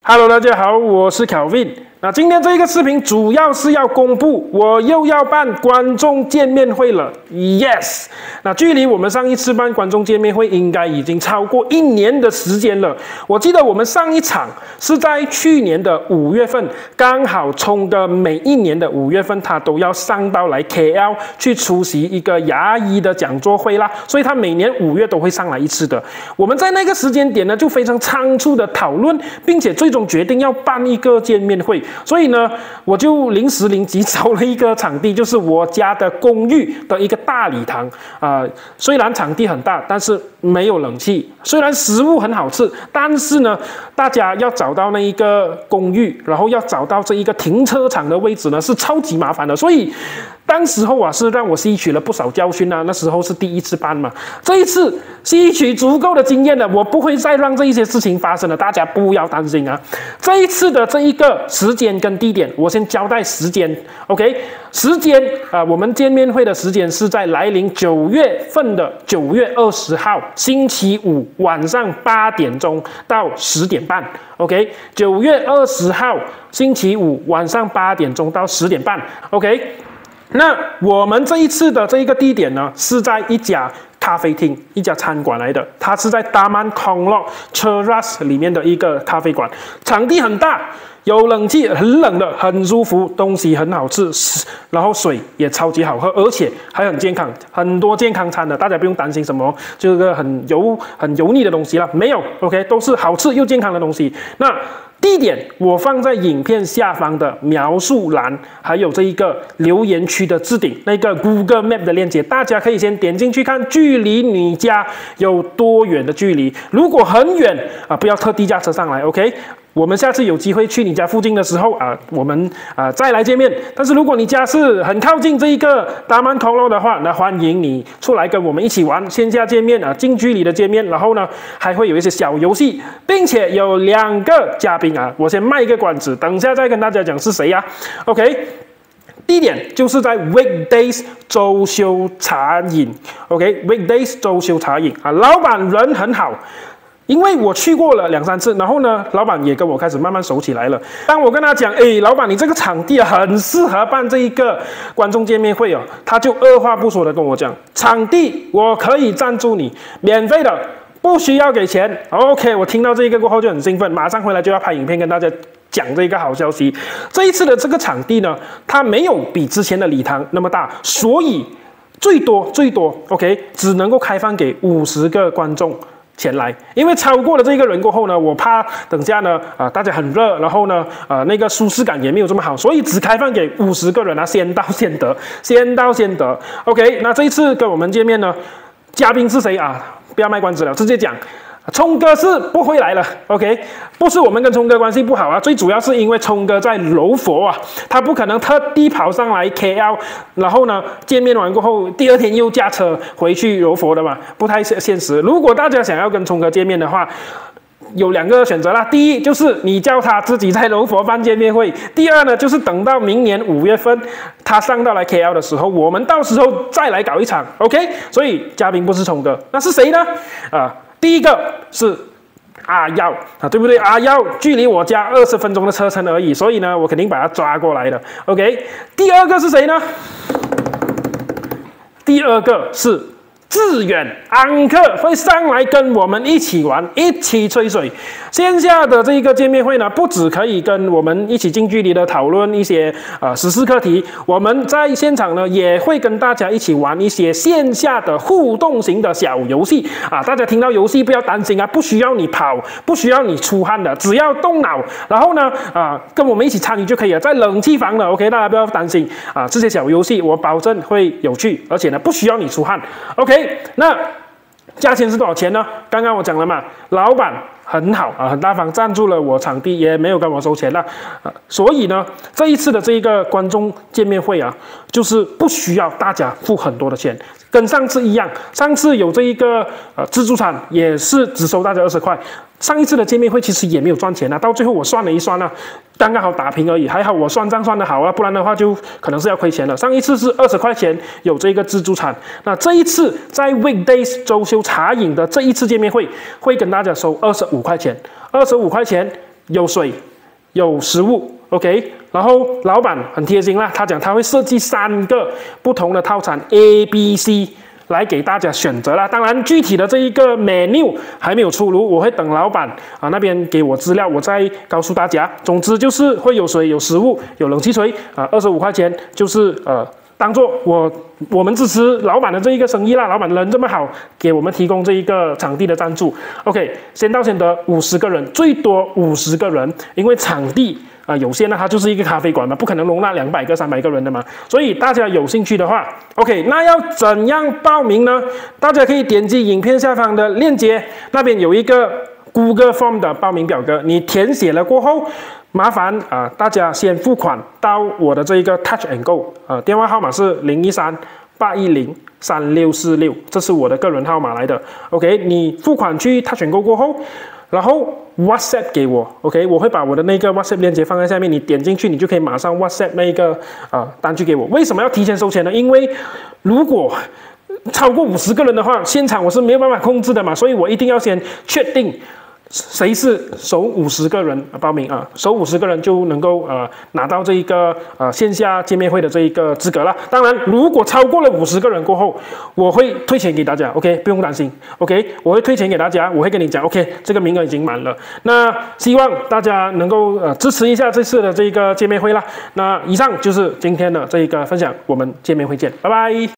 Hello， 大家好，我是 Kelvin。那今天这一个视频主要是要公布我又要办观众见面会了 ，Yes。那距离我们上一次办观众见面会应该已经超过1年的时间了。我记得我们上一场是在去年的5月份，刚好冲哥每一年的5月份他都要上到来 KL 去出席一个牙医的讲座会啦，所以他每年5月都会上来一次的。我们在那个时间点呢，就非常仓促的讨论，并且最终决定要办一个见面会。所以呢，我就临时临急找了一个场地，就是我家的公寓的一个大礼堂。虽然场地很大，但是没有冷气；虽然食物很好吃，但是呢，大家要找到那一个公寓，然后要找到这一个停车场的位置呢，是超级麻烦的。所以当时候啊，是让我吸取了不少教训啊。那时候是第一次办嘛，这一次吸取足够的经验了，我不会再让这一些事情发生了，大家不要担心啊。这一次的这一个时间跟地点，我先交代时间 ，OK？ 时间我们见面会的时间是在来临9月份的9月20号星期五晚上8点钟到10点半 ，OK？ 9月20号星期五晚上8点钟到10点半 ，OK？ 那我们这一次的这一个地点呢，是在一家咖啡厅，一家餐馆来的，它是在Taman Konglok Cheras里面的一个咖啡馆，场地很大，有冷气，很冷的，很舒服，东西很好吃，然后水也超级好喝，而且还很健康，很多健康餐的，大家不用担心什么这个很油腻的东西啦，没有 ，OK， 都是好吃又健康的东西。那地点我放在影片下方的描述栏，还有这一个留言区的置顶那个 Google Map 的链接，大家可以先点进去看，距离你家有多远的距离。如果很远不要特地驾车上来 ，OK？ 我们下次有机会去你家附近的时候我们再来见面。但是如果你家是很靠近这一个Taman Konglok的话，那欢迎你出来跟我们一起玩线下见面近距离的见面。然后呢，还会有一些小游戏，并且有2个嘉宾我先卖一个关子，等一下再跟大家讲是谁OK？ 地点就是在 Weekdays 周休茶饮 ，OK？Weekdays 周休茶饮老板人很好。因为我去过了2、3次，然后呢，老板也跟我开始慢慢熟起来了。当我跟他讲，老板，你这个场地很适合办这一个观众见面会他就二话不说的跟我讲，场地我可以赞助你，免费的，不需要给钱。OK， 我听到这个过后就很兴奋，马上回来就要拍影片跟大家讲这个好消息。这一次的这个场地呢，它没有比之前的礼堂那么大，所以最多 OK 只能够开放给50个观众前来，因为超过了这个人过后呢，我怕等下呢大家很热，然后呢那个舒适感也没有这么好，所以只开放给50个人先到先得，先到先得。OK， 那这一次跟我们见面呢，嘉宾是谁不要卖关子了，直接讲。聪哥是不会来了 ，OK？ 不是我们跟聪哥关系不好最主要是因为聪哥在柔佛他不可能特地跑上来 KL， 然后呢见面完过后，第2天又驾车回去柔佛的嘛，不太现实。如果大家想要跟聪哥见面的话，有2个选择啦。第一就是你叫他自己在柔佛办见面会，第二呢就是等到明年5月份他上到来 KL 的时候，我们到时候再来搞一场 ，OK？ 所以嘉宾不是聪哥，那是谁呢？第一个是阿耀对不对？阿耀距离我家20分钟的车程而已，所以呢，我肯定把他抓过来的。OK， 第二个是谁呢？第二个是志远安克会上来跟我们一起玩，一起吹水。线下的这个见面会呢，不只可以跟我们一起近距离的讨论一些时事课题，我们在现场呢也会跟大家一起玩一些线下的互动型的小游戏大家听到游戏不要担心不需要你跑，不需要你出汗的，只要动脑，然后呢跟我们一起参与就可以了，在冷气房的 OK， 大家不要担心这些小游戏我保证会有趣，而且呢不需要你出汗 OK。那价钱是多少钱呢？刚刚我讲了嘛，老板很好很大方，赞助了我场地，也没有跟我收钱了所以呢，这一次的这一个观众见面会就是不需要大家付很多的钱，跟上次一样，上次有这一个自助餐也是只收大家20块。上一次的见面会其实也没有赚钱到最后我算了一算刚刚好打平而已，还好我算账算得好不然的话就可能是要亏钱了。上一次是20块钱有这个自助餐，那这一次在 Weekdays 周休茶饮的这一次见面会，会跟大家收25块钱，25块钱有水，有食物 ，OK。然后老板很贴心啦，他讲他会设计3个不同的套餐 A、B、C 来给大家选择啦。当然，具体的这一个 menu 还没有出炉，我会等老板那边给我资料，我再告诉大家。总之就是会有水、有食物、有冷气吹25块钱，就是当做我们支持老板的这一个生意啦，老板人这么好，给我们提供这一个场地的赞助。OK， 先到先得，50个人，最多50个人，因为场地有限呢，它就是一个咖啡馆嘛，不可能容纳200个、300个人的嘛。所以大家有兴趣的话 ，OK， 那要怎样报名呢？大家可以点击影片下方的链接，那边有一个 Google Form 的报名表格，你填写了过后。麻烦大家先付款到我的这一个 Touch and Go 电话号码是013-810-3646，这是我的个人号码来的。OK， 你付款去 Touch and Go 过后，然后 WhatsApp 给我 ，OK， 我会把我的那个 WhatsApp 链接放在下面，你点进去，你就可以马上 WhatsApp 那个单据给我。为什么要提前收钱呢？因为如果超过50个人的话，现场我是没有办法控制的嘛，所以我一定要先确定。谁是首50个人报名首50个人就能够拿到这一个线下见面会的这一个资格了。当然，如果超过了50个人过后，我会退钱给大家 ，OK， 不用担心 ，OK， 我会退钱给大家，我会跟你讲 ，OK， 这个名额已经满了。那希望大家能够支持一下这次的这个见面会啦。那以上就是今天的这一个分享，我们见面会见，拜拜。